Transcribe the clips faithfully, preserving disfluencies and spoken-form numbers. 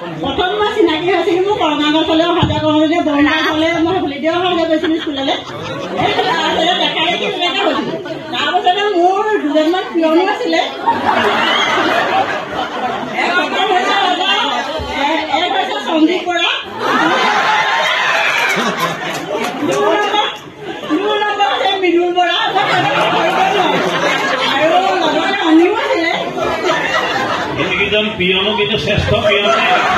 প্ৰথম মই চিনাকি হৈছিলোঁ মোৰ কৰঙা গছলৈ অহা যোৱা কৰোঁতে বৰণা হ'লে মই হলিডে অহা যোৱা কৰিছিলোঁ স্কুললৈ তাৰপিছতে দেখা দেখি তেনেকৈ হৈছিলোঁ তাৰপিছতে মোৰ দুজনমান পিয়নো আছিলে এক হৈছে সঞ্জীৱ বৰা মোৰ নম্বৰ হৈছে মৃদুল বৰা আৰু লগতে অনিও আছিলে পিয়নো কিন্তু শ্ৰেষ্ঠ পিয়নো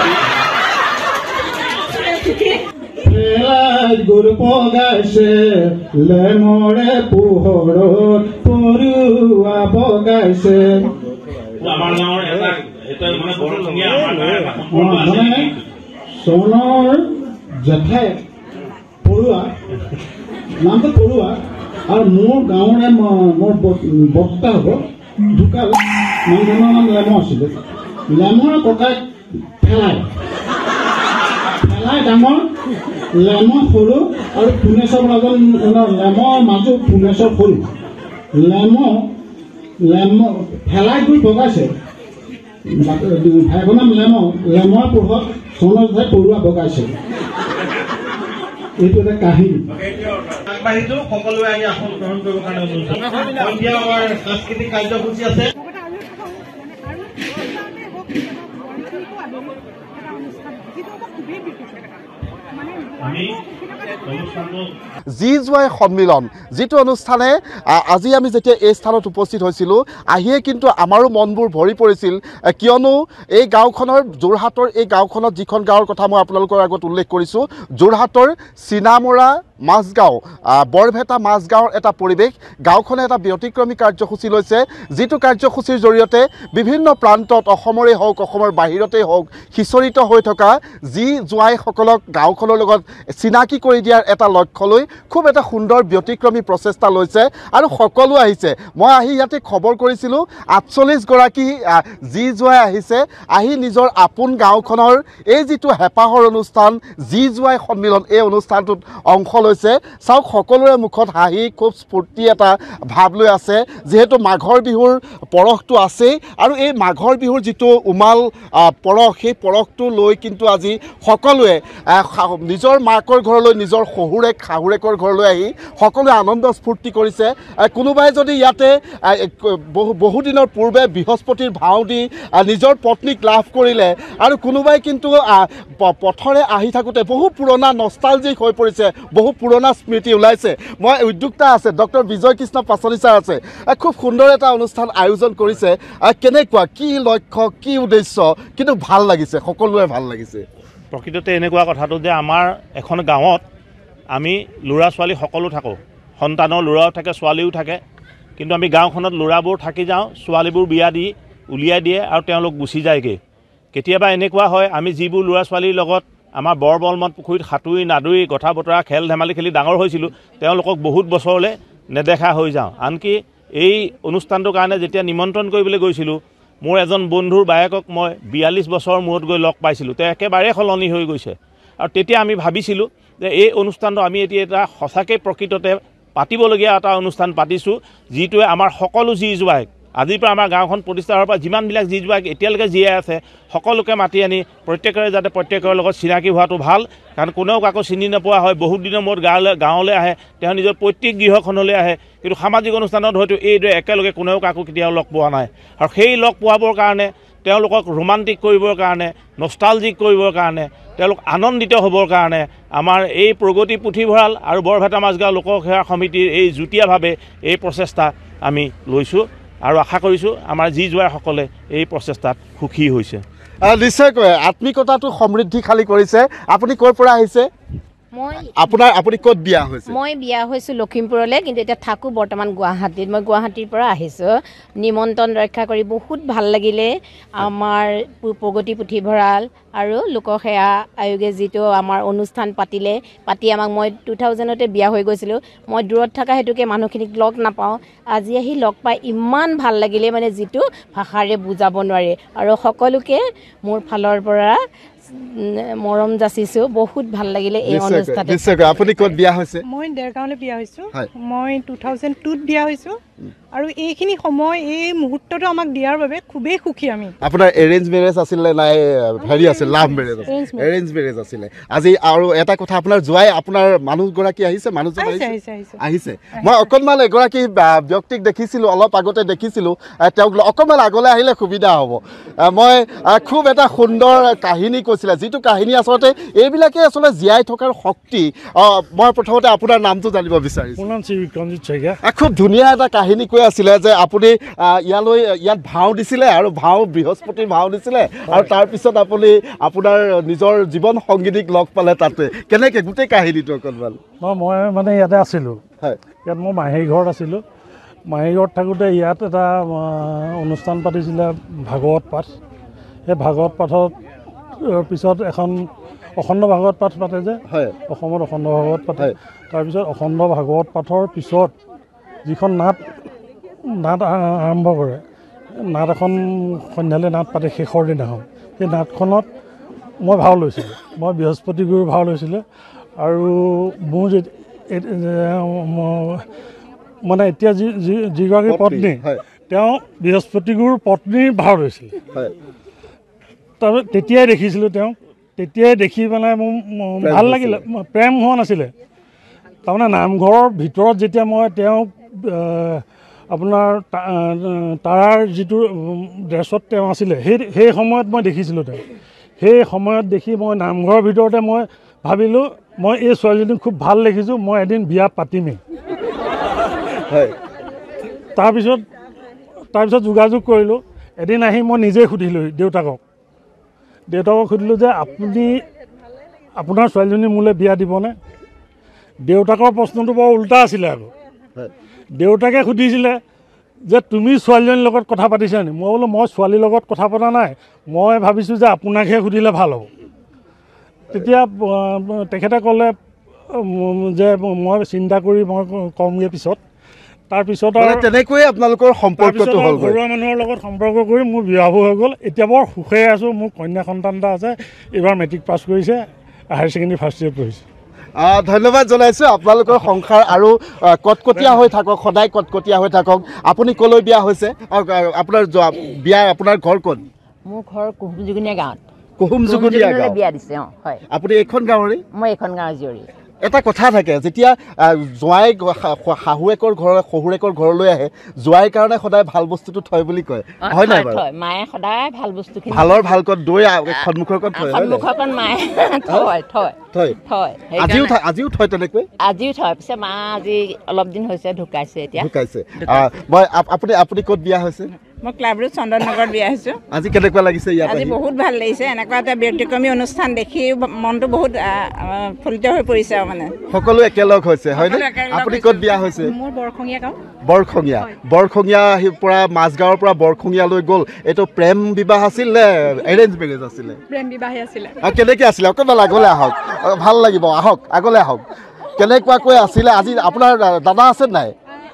গুৰ বগাইছে লেমৰে পোহৰত পৰুৱা বগাইছে আমাৰ গাঁৱৰ এটা এটা মানে বৰ ধুনীয়া মানে চনৰ জেঠাই পৰুৱা নামটো পৰুৱা আৰু মোৰ গাঁৱৰে মোৰ বক্তা হ'ব ঢুকাল মানুহজনৰ নাম লেম আছিলে লেমৰ ককাই ফেলাই ফেলাই ডাঙৰ লেম সৰু আৰু পুনেশ্বৰ এজন লেমৰ মাজত পুনেশ্বৰ সৰু লেম লেম ফেলাই গৈ বগাইছে ভাইকৰ নাম লেম লেমৰ পোহৰত চনৰ জেঠাই পৰুৱা বগাইছে এইটো এটা কাহিনী আগবাঢ়িছো সকলোৱে আহি আসন গ্ৰহণ কৰিবৰ কাৰণে অনুৰোধ সন্ধিয়া আমাৰ সাংস্কৃতিক কাৰ্যসূচী আছে জি জোৱাই সন্মিলন যিটো অনুষ্ঠানে আজি আমি যেতিয়া এই স্থানত উপস্থিত হৈছিলোঁ আহিয়ে কিন্তু আমাৰো মনবোৰ ভৰি পৰিছিল কিয়নো এই গাঁওখনৰ যোৰহাটৰ এই গাঁওখনত যিখন গাঁৱৰ কথা মই আপোনালোকৰ আগত উল্লেখ কৰিছোঁ যোৰহাটৰ চিনামৰা মাজগাঁও বৰভেটা মাজগাঁৱৰ এটা পৰিৱেশ গাঁওখনে এটা ব্যতিক্ৰমী কাৰ্যসূচী লৈছে যিটো কাৰ্যসূচীৰ জৰিয়তে বিভিন্ন প্ৰান্তত অসমৰে হওক অসমৰ বাহিৰতেই হওক সিঁচৰিত হৈ থকা জি জোৱাইসকলক গাঁওখনৰ লগত চিনাকি কৰি দিয়াৰ এটা লক্ষ্য লৈ খুব এটা সুন্দৰ ব্যতিক্ৰমী প্ৰচেষ্টা লৈছে আৰু সকলো আহিছে মই আহি ইয়াতে খবৰ কৰিছিলোঁ আঠচল্লিছ গৰাকী জি জোৱাই আহিছে আহি নিজৰ আপোন গাঁওখনৰ এই যিটো হেঁপাহৰ অনুষ্ঠান জি জোৱাই সন্মিলন এই অনুষ্ঠানটোত অংশ লৈছে চাওক সকলোৰে মুখত হাঁহি খুব স্ফূৰ্তি এটা ভাৱ লৈ আছে যিহেতু মাঘৰ বিহুৰ পৰশটো আছেই আৰু এই মাঘৰ বিহুৰ যিটো উমাল পৰশ সেই পৰশটো লৈ কিন্তু আজি সকলোৱে নিজৰ মাকৰ ঘৰলৈ নিজৰ শহুৰেক শাহুৰেকৰ ঘৰলৈ আহি সকলোৱে আনন্দ স্ফূৰ্তি কৰিছে কোনোবাই যদি ইয়াতে বহু বহুদিনৰ পূৰ্বে বৃহস্পতিৰ ভাও দি নিজৰ পত্নীক লাভ কৰিলে আৰু কোনোবাই কিন্তু পথৰে আহি থাকোঁতে বহু পুৰণা নষ্টালজিক হৈ পৰিছে বহু পুৰণা স্মৃতি ওলাইছে মই উদ্যোক্তা আছে ডক্টৰ বিজয় কৃষ্ণ পাচলি ছাৰ আছে খুব সুন্দৰ এটা অনুষ্ঠান আয়োজন কৰিছে কেনেকুৱা কি লক্ষ্য কি উদ্দেশ্য কিন্তু ভাল লাগিছে সকলোৰে ভাল লাগিছে প্ৰকৃততে এনেকুৱা কথাটো যে আমাৰ এখন গাঁৱত আমি ল'ৰা ছোৱালী সকলো থাকোঁ সন্তানৰ ল'ৰাও থাকে ছোৱালীও থাকে কিন্তু আমি গাঁওখনত ল'ৰাবোৰ থাকি যাওঁ ছোৱালীবোৰ বিয়া দি উলিয়াই দিয়ে আৰু তেওঁলোক গুচি যায়গৈ কেতিয়াবা এনেকুৱা হয় আমি যিবোৰ ল'ৰা ছোৱালীৰ লগত আমাৰ বৰ বলমত পুখুৰীত সাঁতুৰি নাদুৰি কথা বতৰা খেল ধেমালি খেলি ডাঙৰ হৈছিলোঁ তেওঁলোকক বহুত বছৰলৈ নেদেখা হৈ যাওঁ আনকি এই অনুষ্ঠানটোৰ কাৰণে যেতিয়া নিমন্ত্ৰণ কৰিবলৈ গৈছিলোঁ মোৰ এজন বন্ধুৰ বায়েকক মই বিয়াল্লিছ বছৰৰ মূৰত গৈ লগ পাইছিলোঁ তেওঁ একেবাৰে সলনি হৈ গৈছে আৰু তেতিয়া আমি ভাবিছিলোঁ যে এই অনুষ্ঠানটো আমি এতিয়া এটা সঁচাকৈ প্ৰকৃততে পাতিবলগীয়া এটা অনুষ্ঠান পাতিছোঁ যিটোৱে আমাৰ সকলো জি জোৱাইক আজিৰ পৰা আমাৰ গাঁওখন প্ৰতিষ্ঠা হোৱাৰ পৰা যিমানবিলাক জি জোৱাইক এতিয়ালৈকে জীয়াই আছে সকলোকে মাতি আনি প্ৰত্যেকৰে যাতে প্ৰত্যেকৰ লগত চিনাকি হোৱাটো ভাল কাৰণ কোনেও কাকো চিনি নোপোৱা হয় বহুত দিনৰ মূৰত গাঁৱলৈ গাঁৱলৈ আহে তেওঁ নিজৰ প্ৰত্যেক গৃহখনলৈ আহে কিন্তু সামাজিক অনুষ্ঠানত হয়তো এইদৰে একেলগে কোনেও কাকো কেতিয়াও লগ পোৱা নাই আৰু সেই লগ পোৱাবৰ কাৰণে তেওঁলোকক ৰোমান্টিক কৰিবৰ কাৰণে নষ্টালজিক কৰিবৰ কাৰণে তেওঁলোক আনন্দিত হ'বৰ কাৰণে আমাৰ এই প্ৰগতি পুথিভঁৰাল আৰু বৰভেটা মাজগাঁও লোকসেৱা সমিতিৰ এই যুটীয়াভাৱে এই প্ৰচেষ্টা আমি লৈছোঁ আৰু আশা কৰিছোঁ আমাৰ জি জোৱাইসকলে এই প্ৰচেষ্টাত সুখী হৈছে নিশ্চয়কৈ আত্মিকতাটো সমৃদ্ধিশালী কৰিছে আপুনি ক'ৰ পৰা আহিছে মই আপোনাৰ আপুনি ক'ত বিয়া হৈছে মই বিয়া হৈছোঁ লখিমপুৰলৈ কিন্তু এতিয়া থাকোঁ বৰ্তমান গুৱাহাটীত মই গুৱাহাটীৰ পৰা আহিছোঁ নিমন্ত্ৰণ ৰক্ষা কৰি বহুত ভাল লাগিলে আমাৰ প্ৰগতি পুথিভঁৰাল আৰু লোকসেৱা আয়োগে যিটো আমাৰ অনুষ্ঠান পাতিলে পাতি আমাক মই টু থাউজেণ্ডতে বিয়া হৈ গৈছিলোঁ মই দূৰত থকা হেতুকে মানুহখিনিক লগ নাপাওঁ আজি আহি লগ পাই ইমান ভাল লাগিলে মানে যিটো ভাষাৰে বুজাব নোৱাৰে আৰু সকলোকে মোৰ ফালৰ পৰা মৰম যাচিছো বহুত ভাল লাগিলে এই অনুষ্ঠানটো নিশ্চয় আপুনি ক'ত বিয়া হৈছে মই দেৰগাঁৱলৈ বিয়া হৈছোঁ মই টু থাউজেণ্ড টুত বিয়া হৈছোঁ আৰু এইখিনি সময় এই মুহূৰ্তটো আমাক দিয়াৰ বাবে খুবেই সুখী আমি আপোনাৰ এৰেঞ্জ মেৰেজ আছিল নাই হেৰি আছিল লাভ মেৰেজ এৰেঞ্জ মেৰেজ আছিল আজি আৰু এটা কথা আপোনাৰ জোৱাই আপোনাৰ মানুহগৰাকী আহিছে মানুহজন আহিছে মই অকণমান এগৰাকী ব্যক্তিক দেখিছিলোঁ অলপ আগতে দেখিছিলোঁ তেওঁক অকণমান আগলৈ আহিলে সুবিধা হ'ব মই খুব এটা সুন্দৰ কাহিনী কৈছিলে যিটো কাহিনী আচলতে এইবিলাকেই আচলতে জীয়াই থকাৰ শক্তি মই প্ৰথমতে আপোনাৰ নামটো জানিব বিচাৰিছোঁ খুব ধুনীয়া এটা কাহিনী কৈ আছিলে যে আপুনি ইয়ালৈ ইয়াত ভাও দিছিলে আৰু ভাও বৃহস্পতিৰ ভাও দিছিলে আৰু তাৰপিছত আপুনি আপোনাৰ নিজৰ জীৱন সংগীতিক লগ পালে তাতে কেনেকৈ গোটেই কাহিনীটো অকণমান মই মানে ইয়াতে আছিলোঁ হয় ইয়াত মই মাহী ঘৰত আছিলোঁ মাহী ঘৰত থাকোঁতে ইয়াত এটা অনুষ্ঠান পাতিছিলে ভাগৱত পাঠ সেই ভাগৱত পাঠৰ পিছত এখন অখণ্ড ভাগৱত পাঠ পাতে যে হয় অসমত অখণ্ড ভাগৱত পাতে তাৰপিছত অখণ্ড ভাগৱত পাঠৰ পিছত যিখন নাট নাট আৰম্ভ কৰে নাট এখন সন্ধ্যালৈ নাট পাতে শেষৰ দিনাখন সেই নাটখনত মই ভাও লৈছিলোঁ মই বৃহস্পতি গুৰুৰ ভাও লৈছিলোঁ আৰু মোৰ যে মানে এতিয়া যি যিগৰাকী পত্নী তেওঁ বৃহস্পতি গুৰুৰ পত্নীৰ ভাও লৈছিলে তাৰপিছত তেতিয়াই দেখিছিলোঁ তেওঁক তেতিয়াই দেখি পেলাই মোৰ ভাল লাগিলে প্ৰেম হোৱা নাছিলে তাৰমানে নামঘৰৰ ভিতৰত যেতিয়া মই তেওঁক আপোনাৰ তাৰ যিটো ড্ৰেছত তেওঁ আছিলে সেই সেই সময়ত মই দেখিছিলোঁ তেওঁ সেই সময়ত দেখি মই নামঘৰৰ ভিতৰতে মই ভাবিলোঁ মই এই ছোৱালীজনীক খুব ভাল দেখিছোঁ মই এদিন বিয়া পাতিমেই হয় তাৰপিছত তাৰপিছত যোগাযোগ কৰিলোঁ এদিন আহি মই নিজেই সুধিলোঁ দেউতাকক দেউতাকক সুধিলোঁ যে আপুনি আপোনাৰ ছোৱালীজনী মোলৈ বিয়া দিবনে দেউতাকৰ প্ৰশ্নটো বৰ উল্টা আছিলে আকৌ দেউতাকে সুধিছিলে যে তুমি ছোৱালীজনীৰ লগত কথা পাতিছা নি মই বোলো মই ছোৱালীৰ লগত কথা পতা নাই মই ভাবিছোঁ যে আপোনাকহে সুধিলে ভাল হ'ব তেতিয়া তেখেতে ক'লে যে মই চিন্তা কৰি মই কমগৈ পিছত তাৰপিছত আৰু তেনেকৈয়ে আপোনালোকৰ সম্পৰ্কটো হ'ল ঘৰুৱা মানুহৰ লগত সম্পৰ্ক কৰি মোৰ বিবাহ হৈ গ'ল এতিয়া বৰ সুখে আছোঁ মোৰ কন্যা সন্তান এটা আছে এইবাৰ মেট্ৰিক পাছ কৰিছে হায়াৰ ছেকেণ্ডেৰী ফাৰ্ষ্ট ইয়েৰ পঢ়িছে ধন্যবাদ জনাইছোঁ আপোনালোকৰ সংসাৰ আৰু কটকটীয়া হৈ থাকক সদায় কটকটীয়া হৈ থাকক আপুনি ক'লৈ বিয়া হৈছে আপোনাৰ বিয়া আপোনাৰ ঘৰ ক'ত মোৰ ঘৰ কুহুমজুগুনীয়া গাঁৱত কুহুমজুগুনীয়া গাঁও বিয়া দিছে অঁ হয় আপুনি এইখন গাঁৱৰে মই এইখন গাঁৱৰ জীয়ৰী এটা কথা থাকে যেতিয়া জোৱাই শাহুৱেকৰ ঘৰ শহুৰেকৰ ঘৰলৈ আহে জোৱাইৰ কাৰণে সদায় ভাল বস্তুটো থয় বুলি কয় হয় নাই বাৰু মায়ে সদায় ভাল বস্তুখিনি ভালৰ ভাল কত দৈ সন্মুখৰ কত থয় সন্মুখৰ কত মায়ে থয় থয় থয় থয় আজিও আজিও থয় তেনেকৈ আজিও থয় পিছে মা আজি অলপ দিন হৈছে ঢুকাইছে এতিয়া ঢুকাইছে মই আপুনি আপুনি ক'ত বিয়া হৈছে মই ক্লাবৰুট চন্দননগৰত বিয়া হৈছোঁ আজি কেনেকুৱা লাগিছে ইয়াত আজি বহুত ভাল লাগিছে এনেকুৱা এটা ব্যতিক্ৰমী অনুষ্ঠান দেখি মনটো বহুত ফুলিত হৈ পৰিছে আৰু মানে সকলো একেলগ হৈছে হয়নে আপুনি ক'ত বিয়া হৈছে মোৰ বৰখঙীয়া গাঁও বৰখঙীয়া বৰখঙীয়া পৰা মাজগাঁৱৰ পৰা বৰখঙীয়ালৈ গ'ল এইটো প্ৰেম বিবাহ আছিল নে এৰেঞ্জ মেৰেজ আছিলে প্ৰেম বিবাহে আছিলে আৰু কেনেকৈ আছিলে অকণমান আগলৈ আহক ভাল লাগিব আহক আগলৈ আহক কেনেকুৱাকৈ আছিলে আজি আপোনাৰ দাদা আছে নাই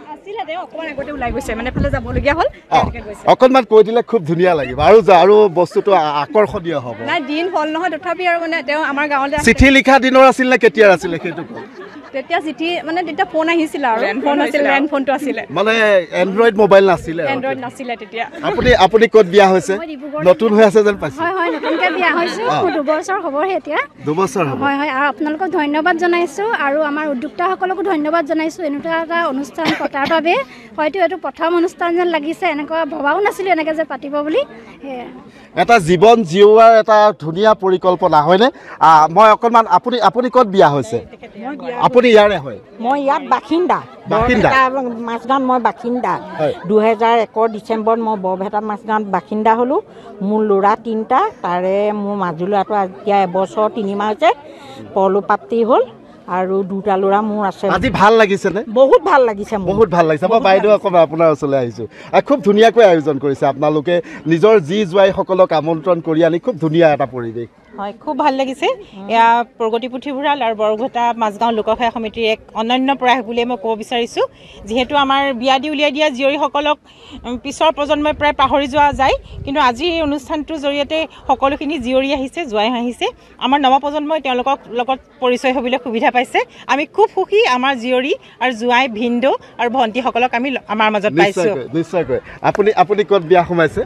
অকণমান কৈ দিলে খুব ধুনীয়া লাগিব আৰু আৰু বস্তুটো আকৰ্ষণীয় হ'ব দিন হ'ল নহয় তথাপি আৰু মানে তেওঁ আমাৰ গাঁৱলৈ চিঠি লিখা দিনৰ আছিল নে কেতিয়াৰ আছিলে সেইটো তেতিয়া চিঠি মানে তেতিয়া ফোন আহিছিল আৰু ফোন আছিল লেণ্ড ফোনটো আছিলে মানে এণ্ড্ৰইড মোবাইল নাছিলে এণ্ড্ৰইড নাছিলে তেতিয়া আপুনি আপুনি ক'ত বিয়া হৈছে নতুন হৈ আছে যেন পাইছে হয় হয় নতুনকৈ বিয়া হৈছোঁ মোৰ দুবছৰ হ'বহে এতিয়া দুবছৰ হ'ব হয় হয় আৰু আপোনালোকক ধন্যবাদ জনাইছোঁ আৰু আমাৰ উদ্যোক্তাসকলকো ধন্যবাদ জনাইছোঁ এনেকুৱা এটা অনুষ্ঠান পতাৰ বাবে হয়তো এইটো প্ৰথম অনুষ্ঠান যেন লাগিছে এনেকুৱা ভবাও নাছিলোঁ এনেকৈ যে পাতিব বুলি সেয়াই এটা জীৱন জীওৱাৰ এটা ধুনীয়া পৰিকল্পনা হয়নে মই অকণমান আপুনি আপুনি ক'ত বিয়া হৈছে আপুনি ইয়াৰে হয় মই ইয়াত বাসিন্দা বাসিন্দা মাছগাঁৱত মই বাসিন্দা দুহেজাৰ একৰ ডিচেম্বৰত মই বৰভেটা মাছগাঁৱত বাসিন্দা হ'লোঁ মোৰ ল'ৰা তিনিটা তাৰে মোৰ মাজু ল'ৰাটো এতিয়া এবছৰ তিনিমাহ হৈছে পলুপ্ৰাপ্তি হ'ল আৰু দুটা ল'ৰা মোৰ আছে আজি ভাল লাগিছেনে বহুত ভাল লাগিছে বহুত ভাল লাগিছে মই বাইদেউ অকণমান আপোনাৰ ওচৰলৈ আহিছোঁ খুব ধুনীয়াকৈ আয়োজন কৰিছে আপোনালোকে নিজৰ যি জোৱাইসকলক আমন্ত্ৰণ কৰি আনি খুব ধুনীয়া এটা পৰিৱেশ হয় খুব ভাল লাগিছে এয়া প্ৰগতি পুথিভঁৰাল আৰু বৰঘটা মাজগাঁও লোকসেৱা সমিতিৰ এক অনন্য প্ৰয়াস বুলি মই ক'ব বিচাৰিছোঁ যিহেতু আমাৰ বিয়া দি উলিয়াই দিয়া জীয়ৰীসকলক পিছৰ প্ৰজন্মই প্ৰায় পাহৰি যোৱা যায় কিন্তু আজি এই অনুষ্ঠানটোৰ জৰিয়তে সকলোখিনি জীয়ৰী আহিছে জোৱাই আহিছে আমাৰ নৱপ্ৰজন্মই তেওঁলোকক লগত পৰিচয় হ'বলৈ সুবিধা পাইছে আমি খুব সুখী আমাৰ জীয়ৰী আৰু জোৱাই ভিনদেউ আৰু ভণ্টিসকলক আমি আমাৰ মাজত পাইছোঁ নিশ্চয়কৈ আপুনি আপুনি ক'ত বিয়া সোমাইছে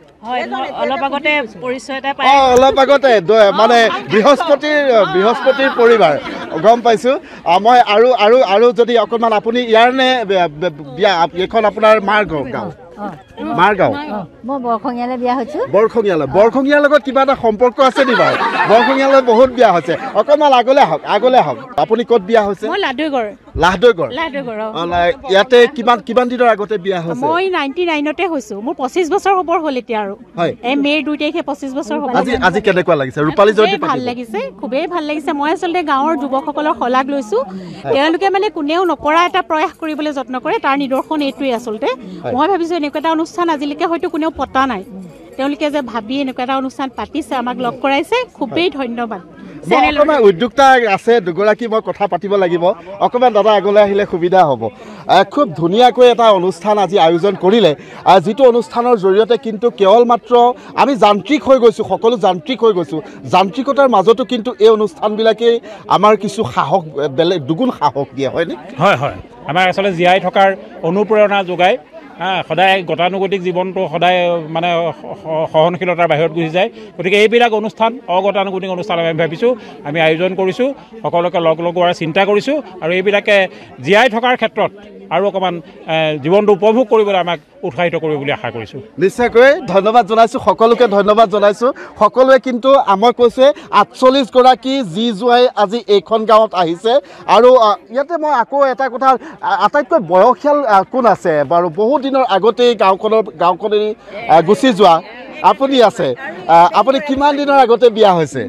অলপ আগতে পৰিচয় এটা পাই অলপ আগতে মানে বৃহস্পতিৰ বৃহস্পতিৰ পৰিবাৰ গম পাইছোঁ মই আৰু আৰু আৰু যদি অকণমান আপুনি ইয়াৰ নে বিয়া এইখন আপোনাৰ মাৰ গাঁও মাৰ গাঁও মই বৰখঙীয়ালৈ বিয়া হৈছোঁ বৰখঙীয়ালৈ বৰখঙীয়াৰ লগত কিবা এটা সম্পৰ্ক আছে নি বাৰু বৰখঙীয়ালৈ বহুত বিয়া হৈছে অকণমান আগলৈ আহক আগলৈ আহক আপুনি ক'ত বিয়া হৈছে লাহদৈগড় লাহদৈগড় লাহদৈগড় ইয়াতে কিমান কিমান দিনৰ আগতে বিয়া হৈছে মই নাইণ্টি নাইনতে হৈছোঁ মোৰ পঁচিছ বছৰ হ'বৰ হ'ল এতিয়া আৰু এই মে'ৰ দুই তাৰিখে পঁচিছ বছৰ হ'ব আজি আজি কেনেকুৱা লাগিছে ৰূপালী জয়ন্তী ভাল লাগিছে খুবেই ভাল লাগিছে মই আচলতে গাঁৱৰ যুৱকসকলৰ শলাগ লৈছোঁ তেওঁলোকে মানে কোনেও নকৰা এটা প্ৰয়াস কৰিবলৈ যত্ন কৰে তাৰ নিদৰ্শন এইটোৱেই আচলতে মই ভাবিছোঁ এনেকুৱা এটা অনুষ্ঠান আজিলৈকে হয়তো কোনেও পতা নাই তেওঁলোকে যে ভাবি এনেকুৱা এটা অনুষ্ঠান পাতিছে আমাক লগ কৰাইছে খুবেই ধন্যবাদ অকণমান উদ্যোক্তা আছে দুগৰাকী মই কথা পাতিব লাগিব অকণমান দাদা আগলৈ আহিলে সুবিধা হ'ব খুব ধুনীয়াকৈ এটা অনুষ্ঠান আজি আয়োজন কৰিলে যিটো অনুষ্ঠানৰ জৰিয়তে কিন্তু কেৱল মাত্ৰ আমি যান্ত্ৰিক হৈ গৈছোঁ সকলো যান্ত্ৰিক হৈ গৈছোঁ যান্ত্ৰিকতাৰ মাজতো কিন্তু এই অনুষ্ঠানবিলাকেই আমাৰ কিছু সাহস বেলেগ দুগুণ সাহস দিয়ে হয়নে হয় হয় আমাৰ আচলতে জীয়াই থকাৰ অনুপ্ৰেৰণা যোগায় সদায় গতানুগতিক জীৱনটো সদায় মানে সহনশীলতাৰ বাহিৰত গুচি যায় গতিকে এইবিলাক অনুষ্ঠান অগতানুগতিক অনুষ্ঠান আমি ভাবিছোঁ আমি আয়োজন কৰিছোঁ সকলোকে লগ লগোৱাৰ চিন্তা কৰিছোঁ আৰু এইবিলাকে জীয়াই থকাৰ ক্ষেত্ৰত আৰু অকণমান জীৱনটো উপভোগ কৰিবলৈ আমাক উৎসাহিত কৰিব বুলি আশা কৰিছোঁ নিশ্চয়কৈ ধন্যবাদ জনাইছোঁ সকলোকে ধন্যবাদ জনাইছোঁ সকলোৱে কিন্তু আমাক কৈছে আঠচল্লিছ গৰাকী যি জোৱাই আজি এইখন গাঁৱত আহিছে আৰু ইয়াতে মই আকৌ এটা কথা আটাইতকৈ বয়সীয়াল কোন আছে বাৰু বহুত দিনৰ আগতেই গাঁওখনৰ গাঁওখনেই গুচি যোৱা আপুনি আছে আপুনি কিমান দিনৰ আগতে বিয়া হৈছে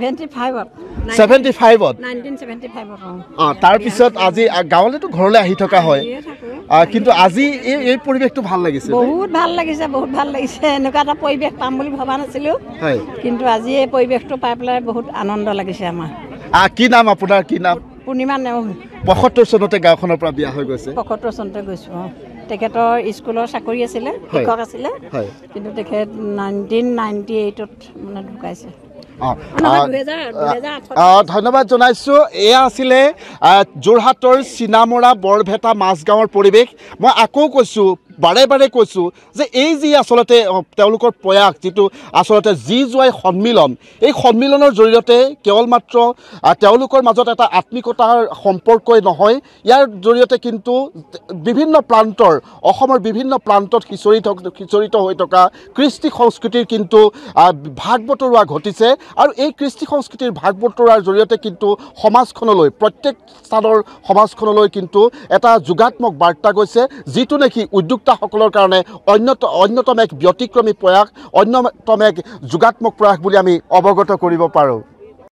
ছেভেণ্টি ফাইভত অঁ তাৰপিছত আজি গাঁৱলৈতো ঘৰলৈ আহি থকা হয় কিন্তু আজি এই এই পৰিৱেশটো ভাল লাগিছে বহুত ভাল লাগিছে বহুত ভাল লাগিছে এনেকুৱা এটা পৰিৱেশ পাম বুলি ভবা নাছিলোঁ কিন্তু আজি এই পৰিৱেশটো পাই পেলাই বহুত আনন্দ লাগিছে আমাৰ কি নাম আপোনাৰ কি নাম পূৰ্ণিমা নেওগ পঁয়সত্তৰ চনতে গাঁওখনৰ পৰা বিয়া হৈ গৈছে পঁয়সত্তৰ চনতে গৈছোঁ অঁ তেখেতৰ স্কুলৰ চাকৰি আছিলে শিক্ষক আছিলে কিন্তু তেখেত নাইনটিন নাইণ্টি এইটত মানে ঢুকাইছে ধন্যবাদ জনাইছোঁ এয়া আছিলে যোৰহাটৰ চিনামৰা বৰভেটা মাজগাঁৱৰ পৰিৱেশ মই আকৌ কৈছোঁ বাৰে বাৰে কৈছোঁ যে এই যি আচলতে তেওঁলোকৰ প্ৰয়াস যিটো আচলতে যি জোৱাই সন্মিলন এই সন্মিলনৰ জৰিয়তে কেৱল মাত্ৰ তেওঁলোকৰ মাজত এটা আত্মিকতাৰ সম্পৰ্কই নহয় ইয়াৰ জৰিয়তে কিন্তু বিভিন্ন প্ৰান্তৰ অসমৰ বিভিন্ন প্ৰান্তত সিঁচৰি সিঁচৰিত হৈ থকা কৃষ্টি সংস্কৃতিৰ কিন্তু ভাগ বতৰুৱা ঘটিছে আৰু এই কৃষ্টি সংস্কৃতিৰ ভাগ বতৰুৱাৰ জৰিয়তে কিন্তু সমাজখনলৈ প্ৰত্যেক স্থানৰ সমাজখনলৈ কিন্তু এটা যোগাত্মক বাৰ্তা গৈছে যিটো নেকি উদ্যোক্তা সকলৰ কাৰণে অন্যতম অন্যতম এক ব্যতিক্ৰমী প্ৰয়াস অন্যতম এক যোগাত্মক প্ৰয়াস বুলি আমি অৱগত কৰিব পাৰোঁ।